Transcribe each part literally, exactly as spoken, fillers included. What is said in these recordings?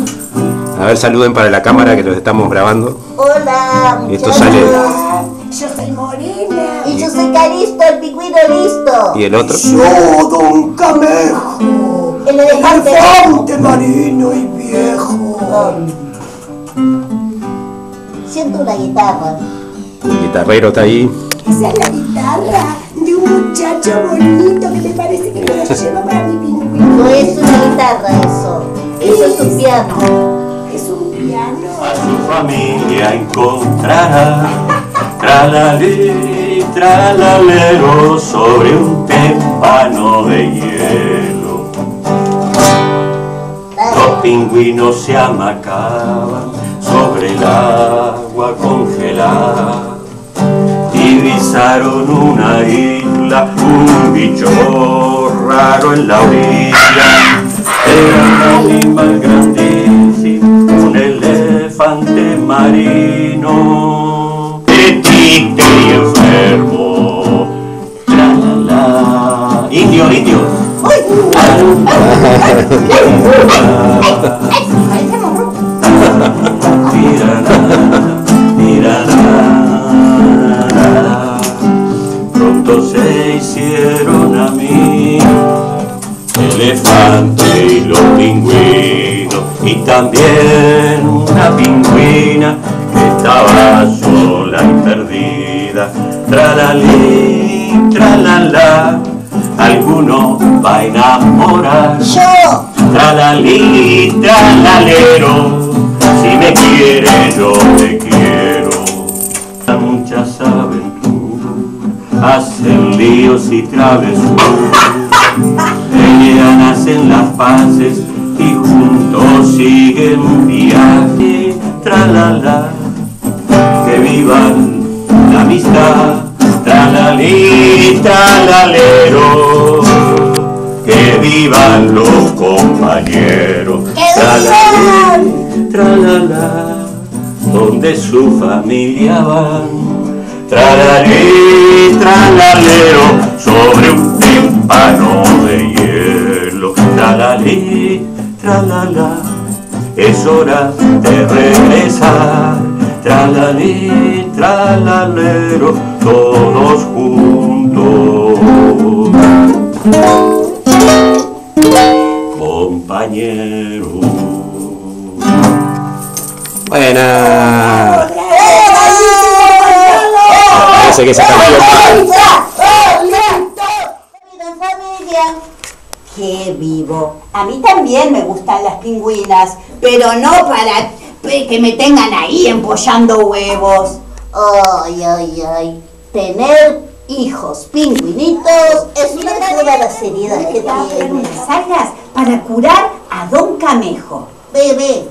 A ver, saluden para la cámara que los estamos grabando. Hola, muchachos. Esto sale. Yo soy Morena. Y yo soy Calisto, el pingüino listo. ¿Y el otro? Yo, Don Camejo, El elefante. elefante marino y viejo. Siento una guitarra. El guitarrero está ahí. Esa es la guitarra de un muchacho bonito que me parece que me lo lleva para mi pingüino. No es una guitarra eso. Eso es un piano. Es un piano. A su familia encontrará, tralalí, tralalero, sobre un témpano de hielo. Los pingüinos se amacaban sobre el agua congelada. Divisaron una isla, un bicho raro en la orilla. Era un animal grandísimo, un elefante marino, petite y enfermo. La, la, la. Indio, indio. Pronto se hicieron amigos, elefante y los pingüinos, y también una pingüina que estaba sola y perdida. Tralalí, tralala, alguno va a enamorar. Yo. Tralalí, tralalero, si me quiere yo te quiero. Muchas aventuras, hacen líos y travesuras, pelean, hacen las paces y juntos siguen viaje. Tralala, que vivan la amistad. Tralalí, tralalero, que vivan los compañeros. Tralalí, tralala, donde su familia van. Tralalí, tralalero, sobre un tímpano de hielo. Tralalí, tralala, es hora de regresar. Tralalí, tralalero, todos juntos. Compañeros. Buena. Parece que esa canción Viva familia. ¡Qué vivo! A mí también me gustan las pingüinas, pero no para que me tengan ahí empollando huevos. Ay, ay, ay. Tener hijos pingüinitos es una de todas las heridas que tiene. Unas algas para curar a Don Camejo. Bebé.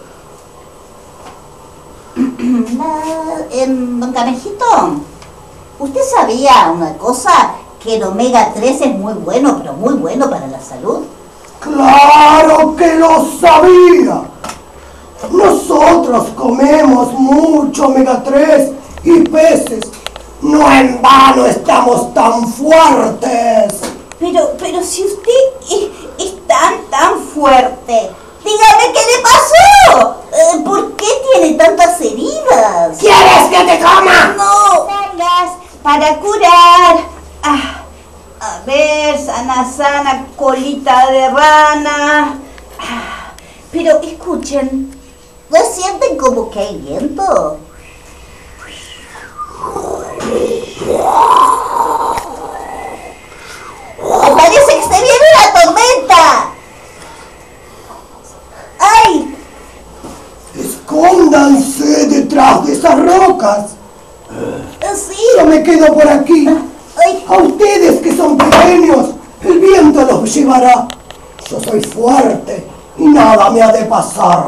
Don Camejito, ¿usted sabía una cosa? Que el omega tres es muy bueno, pero muy bueno para la salud. ¡Claro que lo sabía! Nosotros comemos mucho omega tres y peces. No en vano estamos tan fuertes. Pero, pero si usted es, es tan, tan fuerte, dígame qué le pasó. Eh, ¿Por qué tiene tantas heridas? ¿Quieres que te coma? No. Algas para curar. Ah, a ver, sana, sana, colita de rana. Ah, pero escuchen. ¿No sienten como que hay viento? Me parece que se viene una tormenta. ¡Ay! Escóndanse detrás de esas rocas. Sí. Yo me quedo por aquí. Ay. A ustedes que son pequeños, el viento los llevará. Yo soy fuerte y nada me ha de pasar.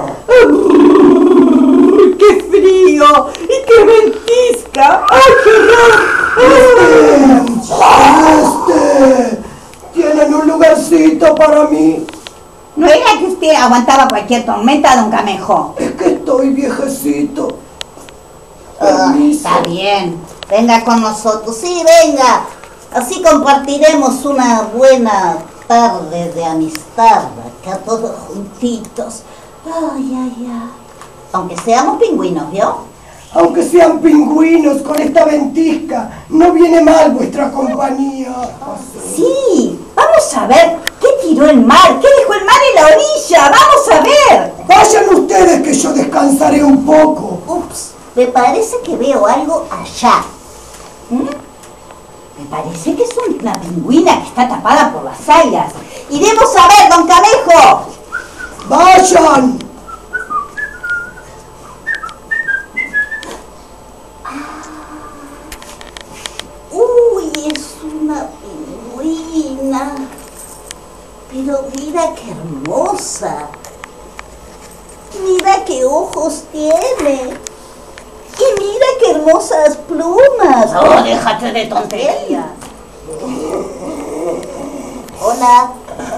¡Qué frío! ¡Y qué ventisca! ¡Ay, qué horror! Este, este, tienen un lugarcito para mí. ¿No era que usted aguantaba cualquier tormenta, Don Camejo? Es que estoy viejecito. Ah, está bien. Venga con nosotros. Sí, venga. Así compartiremos una buena tarde de amistad, acá todos juntitos. Ay, ay, ay. Aunque seamos pingüinos, ¿vio? Aunque sean pingüinos con esta ventisca, no viene mal vuestra compañía. Sí, vamos a ver qué tiró el mar, qué dejó el mar en la orilla, vamos a ver. Vayan ustedes que yo descansaré un poco. Ups, me parece que veo algo allá. ¿Mm? Me parece que es una pingüina que está tapada por las algas. Iremos a ver, don Camejo. ¡Vayan! Uy, es una pingüina. Pero mira qué hermosa. Mira qué ojos tiene. Y mira qué hermosas plumas. Oh, déjate de tonterías. Hola.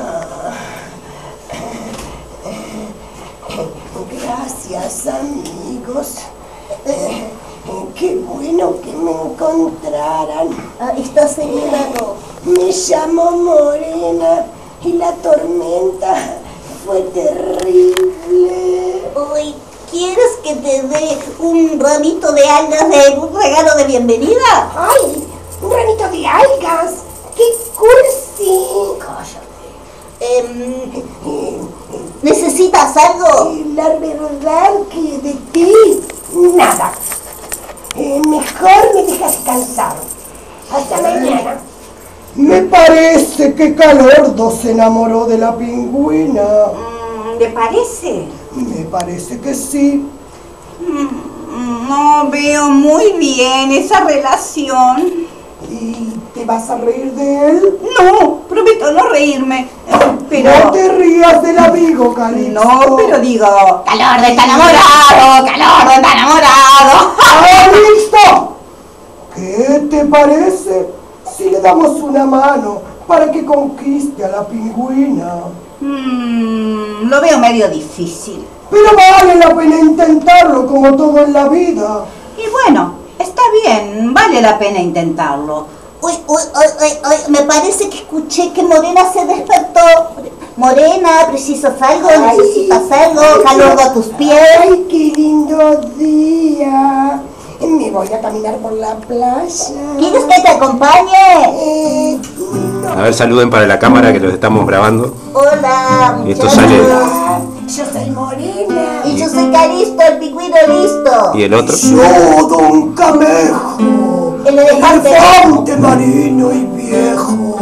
Gracias, amigos. Eh, qué bueno que me encontraran. Ah, ¿estás herida, no? Me llamo Morena y la tormenta fue terrible. Uy, ¿quieres que te dé un ramito de algas de un regalo de bienvenida? ¡Ay! ¡Un granito de algas! ¡Qué cursi! Cállate. Eh, ¿Necesitas algo? Eh, La verdad que de ti, nada. Eh, mejor me dejas descansar. Hasta mañana. Me parece que Calordo se enamoró de la pingüina. Mm, ¿Le parece? Me parece que sí. Mm, no veo muy bien esa relación. ¿Y te vas a reír de él? No, prometo no reírme. Pero... No te rías del amigo, Calixto. No, pero digo... ¡Calordo está enamorado! ¡Calordo está enamorado! ¡Calixto! ¿Qué te parece si le damos una mano para que conquiste a la pingüina? Mm, lo veo medio difícil. Pero vale la pena intentarlo como todo en la vida. Y bueno, está bien, vale la pena intentarlo. Uy, uy, uy, uy, uy, me parece que escuché que Morena se despertó. Morena, ¿precisas algo? Ay, ¿Necesitas algo? ¿Calordo a tus pies? ¡Ay, qué lindo día! Me voy a caminar por la playa. ¿Quieres que te acompañe? Eh, A ver, saluden para la cámara que los estamos grabando. Hola, Y esto muchachos. sale- hola, yo soy Morena. Y yo soy Calixto, el pingüino listo. ¿Y el otro? Yo, Don Camejo, El elefante. elefante marino y viejo.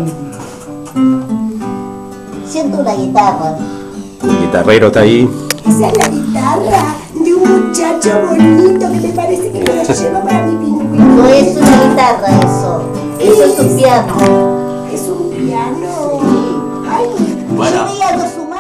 Siento una guitarra. El guitarrero está ahí. Esa es la guitarra de un muchacho bonito que me parece que me la lleva para mi pingüino. No es una guitarra eso. Eso es un piano. ¿Es un piano? Ay, Bueno. Yo vi a los humanos